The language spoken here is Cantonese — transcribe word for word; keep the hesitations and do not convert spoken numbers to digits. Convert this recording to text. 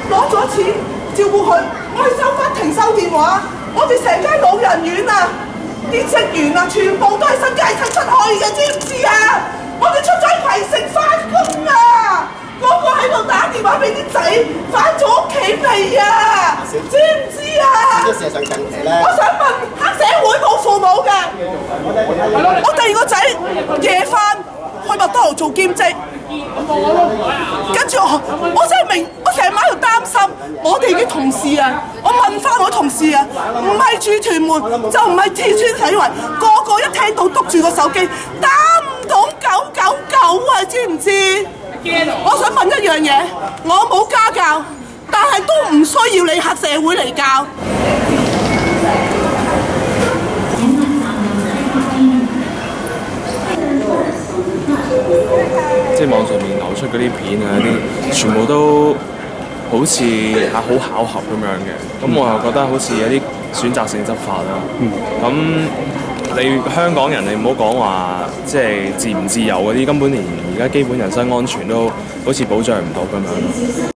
攞咗錢照顧佢，我係收翻停收電話，我哋成間老人院啊，啲職員啊，全部都係新界親出去嘅，知唔知啊？我哋出咗葵城翻工啊，個個喺度打電話俾啲仔翻咗屋企未啊？知唔知啊？ 事實上近期咧， 我想問黑社會冇父母嘅，我第二個仔夜翻去麥當勞做兼職，跟住我，我真係明，我成晚喺度擔心，我哋啲同事啊，我問翻我同事啊，唔係住屯門就唔係鐵村洗圍，個個一聽到篤住個手機，打唔到九九九啊，知唔知？我想問一樣嘢，我冇家教，但係都唔需要你黑社會嚟教。 即係網上面流出嗰啲片啊，啲全部都好似係好巧合咁樣嘅，咁我又覺得好似有啲選擇性執法啦。咁、嗯、你香港人，你唔好講話即係自唔自由嗰啲，根本連而家基本人身安全都好似保障唔到咁樣。